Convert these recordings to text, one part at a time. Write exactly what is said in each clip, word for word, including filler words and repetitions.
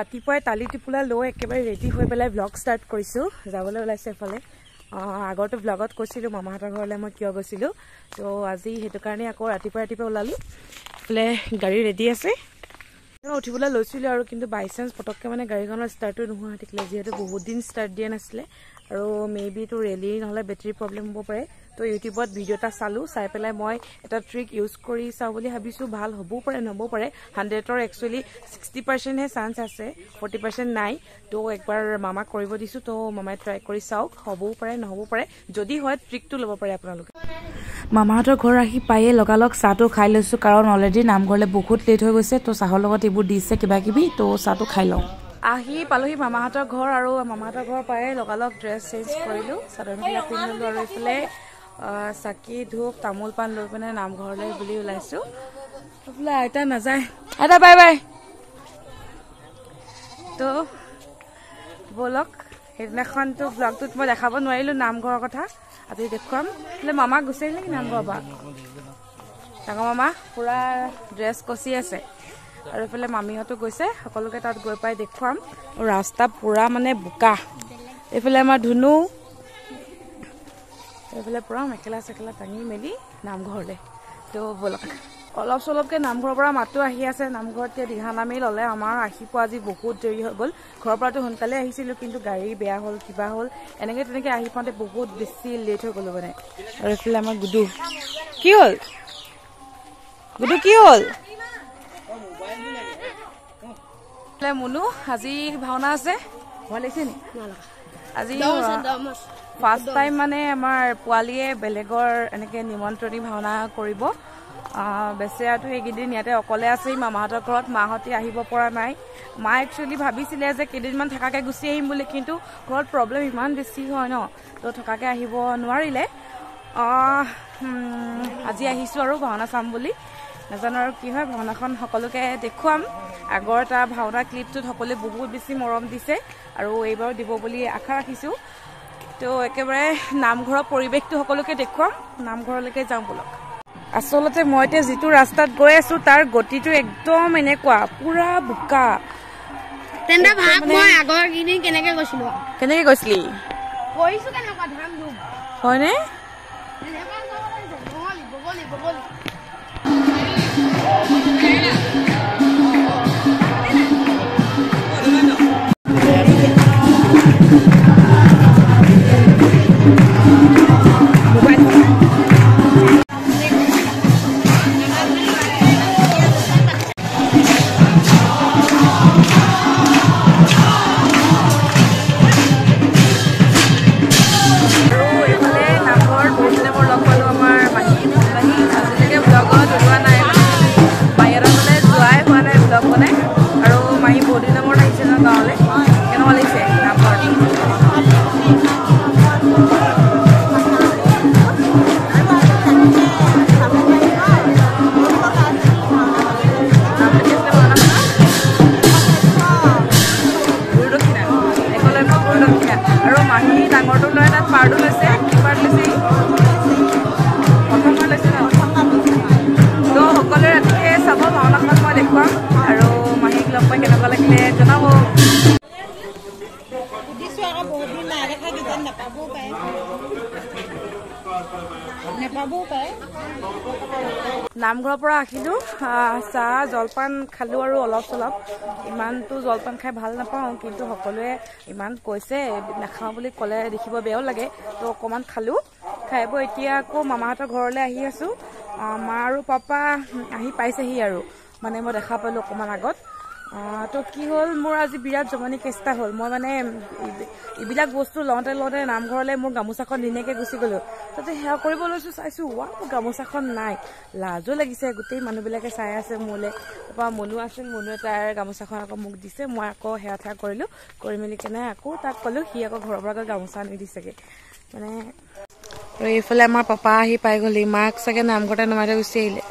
ৰাতিপুৱাই তালি টিপুলা লৈ একেবাৰে ৰেডি হৈ পেলাই ব্লগ ষ্টাৰ্ট কৰিছোঁ যাবলৈ ওলাইছে এফালে আগৰটো ব্লগত কৈছিলোঁ মামাহঁতৰ ঘৰলৈ মই কিয় গৈছিলোঁ তো আজি সেইটো কাৰণে আকৌ ৰাতিপুৱা ৰাতিপুৱা ওলালোঁ এফালে গাড়ী ৰেডি আছে উঠিবলৈ লৈছিলোঁ আৰু কিন্তু বাই চান্স পটককৈ মানে গাড়ীখনৰ ষ্টাৰ্টো নোহোৱা হৈ থাকিলে যিহেতু বহুত দিন ষ্টাৰ্ট দিয়া নাছিলে আৰু মে বি তো ৰেলি নহ'লে বেটেৰী প্ৰব্লেম হ'ব পাৰে তো ইউটিউবত ভিডিঅ' এটা চালোঁ চাই পেলাই মই এটা ট্ৰিক ইউজ কৰি চাওঁ বুলি ভাবিছোঁ ভাল হ'বও পাৰে নহ'বও পাৰে হাণ্ড্ৰেডৰ একচুৱেলি ছিক্সটি পাৰ্চেণ্টহে চান্স আছে ফৰ্টি পাৰ্চেণ্ট নাই তো একবাৰ মামাক কৰিব দিছোঁ তো মামাই ট্ৰাই কৰি চাওক হ'বও পাৰে নহ'বও পাৰে যদি হয় ট্ৰিকটো ল'ব পাৰে আপোনালোকে মামাহঁতৰ ঘৰ আহি পায়ে লগালগ চাহটো খাই লৈছোঁ কাৰণ অলৰেডি নামঘৰলৈ বহুত লেট হৈ গৈছে তো চাহৰ লগত এইবোৰ দিছে কিবা কিবি তো চাহটো খাই লওঁ আহি পালোহি মামাহঁতৰ ঘৰ আৰু মামাহঁতৰ ঘৰ পায়ে লগালগ ড্ৰেছ চেঞ্জ কৰিলোঁ চাদৰ মেখেলা পিন্ধিলোঁ আৰু এইফালে চাকি ধূপ তামোল পাণ লৈ পিনে নামঘৰলৈ বুলি ওলাইছোঁ বোলে আইতা নাযায় আইতা বাই বাই তো ব'লক সেইদিনাখনতো ব্লগটোত মই দেখাব নোৱাৰিলোঁ নামঘৰৰ কথা আজি দেখুৱাম বোলে মামা গুচি আহিলে নেকি নামঘৰৰ পৰা ডাঙৰ মামা পূৰা ড্ৰেছ কচি আছে আৰু এইফালে মামীহঁতো গৈছে সকলোকে তাত গৈ পাই দেখুৱাম ৰাস্তা পূৰা মানে বোকা এইফালে আমাৰ ধুনু এইফালে পূৰা মেখেলা চেখেলা টাঙি মেলি নামঘৰলৈ তো ব'লক অলপ চলপকৈ নামঘৰৰ পৰা মাতো আহি আছে নামঘৰত দিহা নামেই ল'লে আমাৰ আহি পোৱা আজি বহুত দেৰি হৈ গ'ল ঘৰৰ পৰাতো সোনকালে আহিছিলোঁ কিন্তু গাড়ী বেয়া হ'ল কিবা হ'ল এনেকৈ তেনেকৈ আহি পাওঁতে বহুত বেছি লেট হৈ গ'লোঁ মানে আৰু এইফালে আমাৰ গুডু কি হ'ল গুডু কি হ'ল মুনু আজি ভাওনা আছে ভয় লাগিছে নি আজি ফাৰ্ষ্ট টাইম মানে আমাৰ পোৱালীয়ে বেলেগৰ এনেকৈ নিমন্ত্ৰণী ভাওনা কৰিব বেচেৰাটো এইকেইদিন ইয়াতে অকলে আছেই মামাহঁতৰ ঘৰত মাহঁতে আহিব পৰা নাই মা একচুৱেলি ভাবিছিলে যে কেইদিনমান থকাকৈ গুচি আহিম বুলি কিন্তু ঘৰত প্ৰব্লেম ইমান বেছি হয় ন তো থকাকৈ আহিব নোৱাৰিলে আজি আহিছোঁ আৰু ভাওনা চাম বুলি নাজানো আৰু কি হয় ভাওনাখন সকলোকে দেখুৱাম আগৰ এটা ভাওনা ক্লিপটোত সকলোৱে বহুত বেছি মৰম দিছে আৰু এইবাৰো দিব বুলি আশা ৰাখিছোঁ তো একেবাৰে নামঘৰৰ পৰিৱেশটো সকলোকে দেখুৱাম নামঘৰলৈকে যাওঁ ব'লক আচলতে মই এতিয়া যিটো ৰাস্তাত গৈ আছোঁ তাৰ গতিটো একদম এনেকুৱা পূৰা বোকা তেন্তে ভাব মই আগৰ কিদিন কেনেকৈ গৈছিলোঁ কেনেকৈ গৈছিলি গৈছোঁ কেনেকুৱা ধাম ধুম হয়নে নামঘৰৰ পৰা আহিলোঁ চাহ জলপান খালোঁ আৰু অলপ চলপ ইমানটো জলপান খাই ভাল নাপাওঁ কিন্তু সকলোৱে ইমান কৈছে নাখাওঁ বুলি ক'লে দেখিব বেয়াও লাগে তো অকণমান খালোঁ খাই বৈ এতিয়া আকৌ মামাহঁতৰ ঘৰলৈ আহি আছোঁ মা আৰু পাপা আহি পাইছেহি আৰু মানে মই দেখা পালোঁ অকণমান আগত তো কি হ'ল মোৰ আজি বিৰাট জমনি কেষ্টা হ'ল মই মানে এইবিলাক বস্তু লওঁতে লওঁতে নামঘৰলৈ মোৰ গামোচাখন ধুনীয়াকৈ গুচি গ'লোঁ তাতে সেৱা কৰিব লৈছোঁ চাইছোঁ ৱা মোৰ গামোচাখন নাই লাজো লাগিছে গোটেই মানুহবিলাকে চাই আছে মোলৈ তাৰপৰা মনো আছিল মনুৱে তাৰ গামোচাখন আকৌ মোক দিছে মই আকৌ সেৱা ঠেৱা কৰিলোঁ কৰি মেলি কেনে আকৌ তাক ক'লোঁ সি আকৌ ঘৰৰ পৰা আকৌ গামোচা আনি দিছেগৈ মানে আৰু এইফালে আমাৰ পাপা আহি পাই গ'লি মাক চাগে নামঘৰতে নমাই থৈ গুচি আহিলে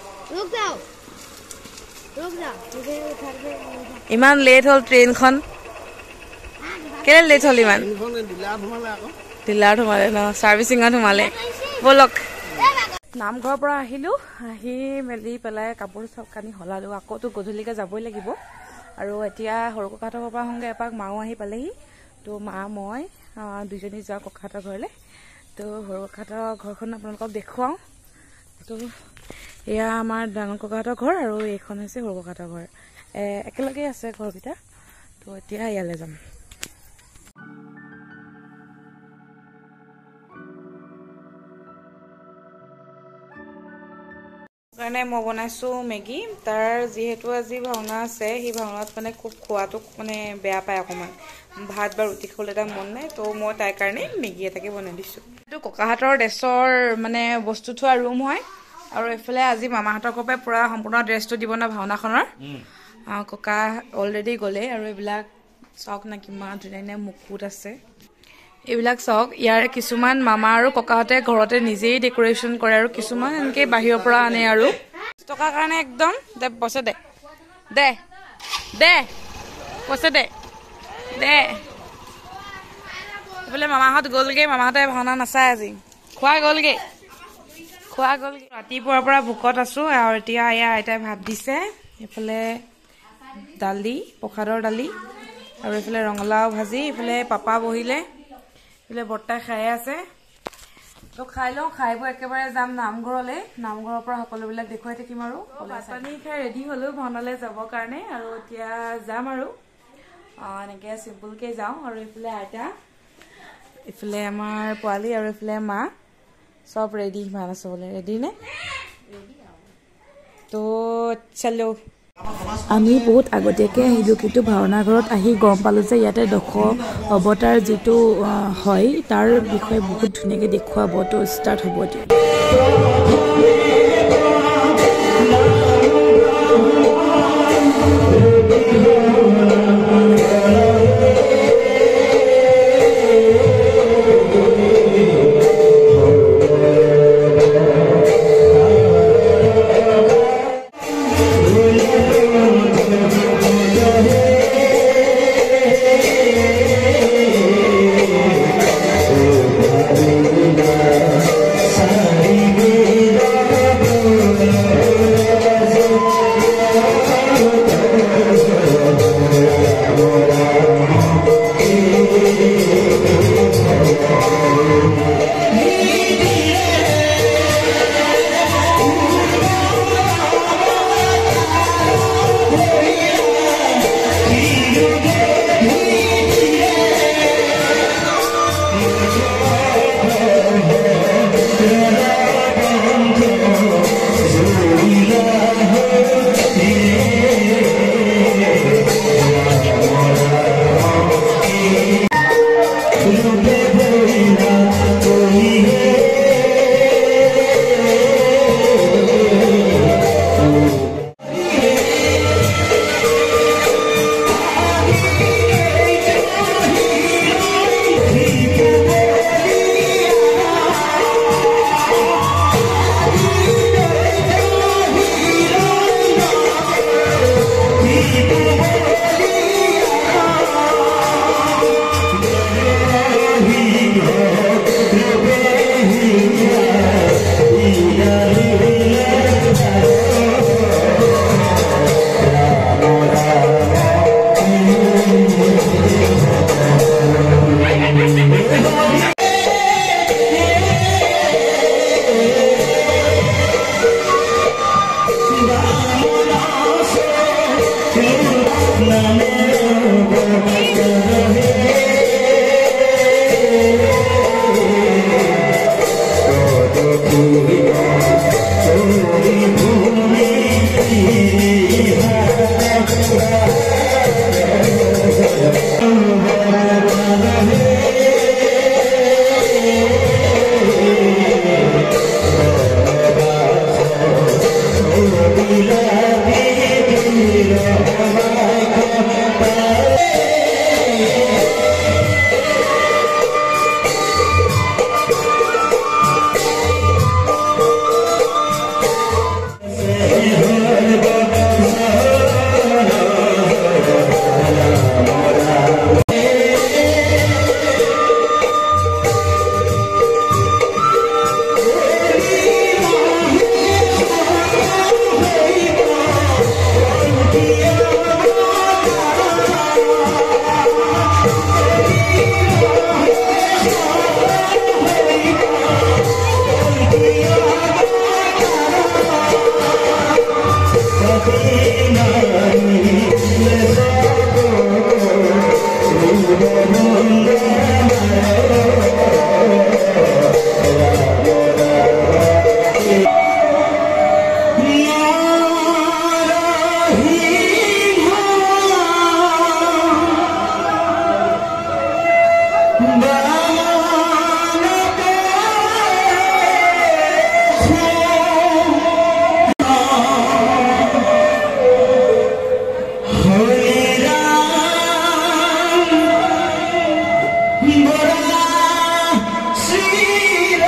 ইমান লেট হ'ল ট্ৰেইনখন কেলে লেট হ'ল ইমান ডিলাৰত সোমালে ন চাৰ্ভিচিঙত সোমালে ব'লক নামঘৰৰ পৰা আহিলোঁ আহি মেলি পেলাই কাপোৰ চব কানি সলালোঁ আকৌতো গধূলিকৈ যাবই লাগিব আৰু এতিয়া সৰু ককাহঁতৰ ঘৰৰ পৰা আহোঁগৈ এপাক। মাও আহি পালেহি। তো মা মই দুজনী যাওঁ ককাহঁতৰ ঘৰলৈ। তো সৰু ককাহঁতৰ ঘৰখন আপোনালোকক দেখুৱাওঁ। তো এয়া আমাৰ ডাঙৰ ককাহঁতৰ ঘৰ আৰু এইখন হৈছে সৰু ককাহঁতৰ ঘৰ। একেলগে আছে ঘৰকেইটা। তো এতিয়া ইয়ালৈ যাম। কাৰণে মই বনাইছোঁ মেগী। তাৰ যিহেতু আজি ভাওনা আছে, সেই ভাওনাত মানে খুব খোৱাটো মানে বেয়া পায় অকণমান। ভাত বা ৰুটি খাবলৈ এটা মন নাই। তো মই তাইৰ কাৰণে মেগী এটাকে বনাই দিছোঁ। এইটো ককাহঁতৰ ড্ৰেছৰ মানে বস্তু থোৱা ৰুম হয়। আৰু এইফালে আজি মামাহঁতৰ ঘৰৰ পৰাই পূৰা সম্পূৰ্ণ ড্ৰেছটো দিব ন ভাওনাখনৰ। ককা অলৰেডি গ'লেই। আৰু এইবিলাক চাওক না কিমান ধুনীয়া ধুনীয়া মুকুট আছে। এইবিলাক চাওক, ইয়াৰ কিছুমান মামা আৰু ককাহঁতে ঘৰতে নিজেই ডেক'ৰেশ্যন কৰে আৰু কিছুমান এনেকৈ বাহিৰৰ পৰা আনে। আৰু টকাৰ কাৰণে একদম দে পইচা দে দে দে পইচা দে দে। এইফালে মামাহঁত গ'লগৈ। মামাহঁতে ভাওনা নাচায় আজি। খোৱা গ'লগৈ খোৱা গ'লগৈ। ৰাতিপুৱাৰ পৰা ভোকত আছোঁ। আৰু এতিয়া এয়া আইতাই ভাত দিছে। এইফালে দালি, প্ৰসাদৰ দালি, আৰু এইফালে ৰঙালাও ভাজি। এইফালে পাপা বহিলে। এইফালে বৰ্তাই খাই আছে। তো খাই লওঁ, খাই বৈ একেবাৰে যাম নামঘৰলৈ। নামঘৰৰ পৰা সকলোবিলাক দেখুৱাই থাকিম। আৰু ভাত পানী খাই ৰেডি হ'লোঁ ভাওনালৈ যাবৰ কাৰণে। আৰু এতিয়া যাম আৰু এনেকৈ চিম্পুলকৈ যাওঁ। আৰু এইফালে আইতা, এইফালে আমাৰ পোৱালি, আৰু এইফালে মা, চব ৰেডি ভাওনা চাবলৈ। ৰেডি নে? তো চলো। আমি বহুত আগতীয়াকৈ আহিলোঁ, কিন্তু ভাওনা ঘৰত আহি গম পালোঁ যে ইয়াতে দশ অৱতাৰ যিটো হয় তাৰ বিষয়ে বহুত ধুনীয়াকৈ দেখুৱাব। তো ষ্টাৰ্ট হ'ব এতিয়া।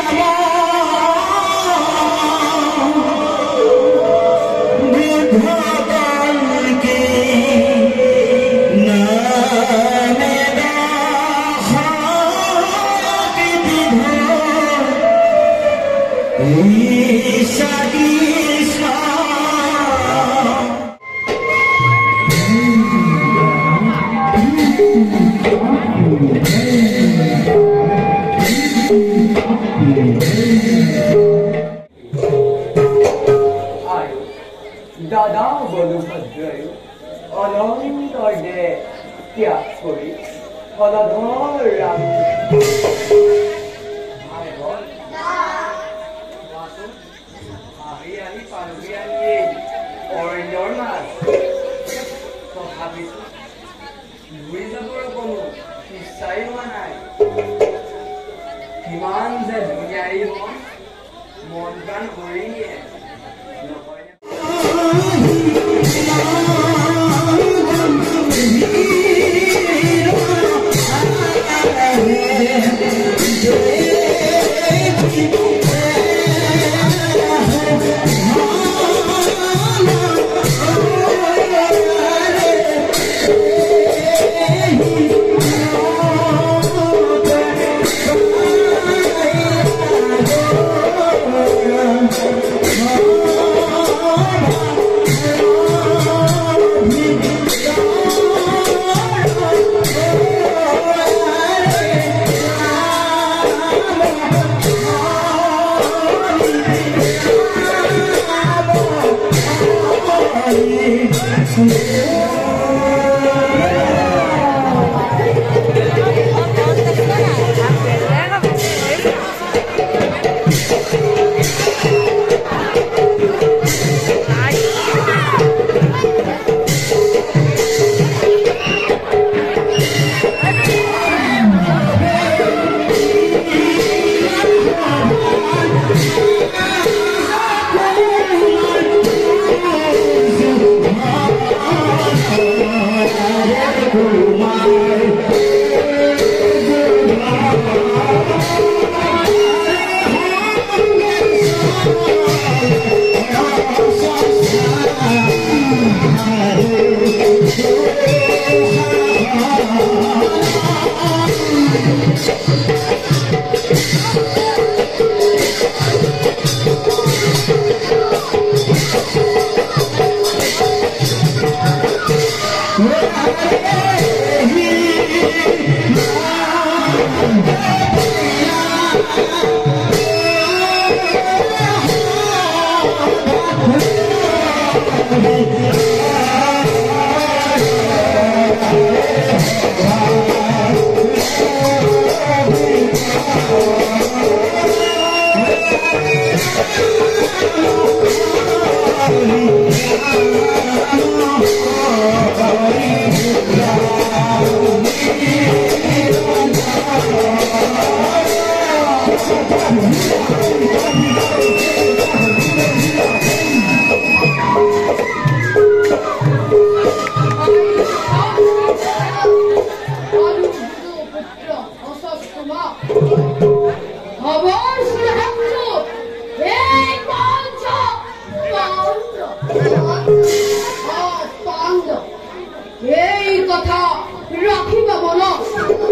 दादा बलभद्रय अनंत दे त्याग करी फलधर राम আহি আহি পালকি আনি অৰণ্যৰ মাছ তথাপিতো ঘূৰি যাবৰ কোনো ইচ্ছাই হোৱা নাই কিমান যে ধুনীয়া এই মন মন প্ৰাণ কৰি নিয়ে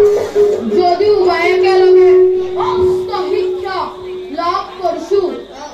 যদিও একেলগে অষ্ট শিক্ষা লাভ কৰিছো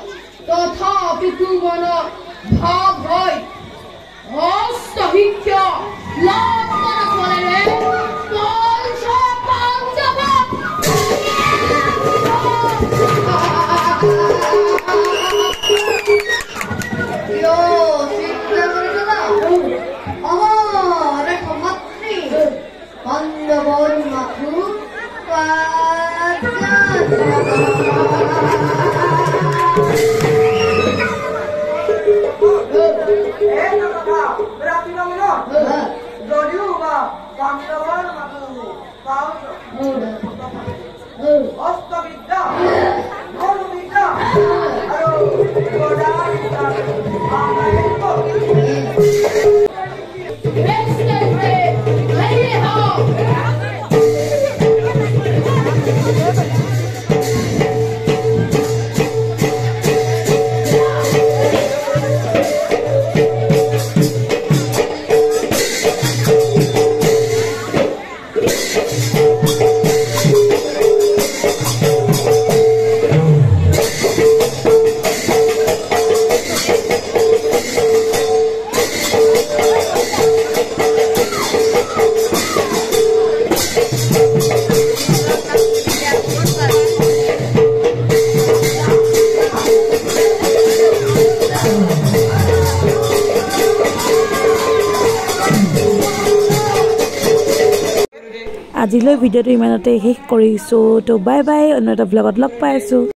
আজিলৈ ভিডিঅ'টো ইমানতে শেষ কৰিছোঁ তো বাই বাই অন্য এটা ব্লগত লগ পাই আছোঁ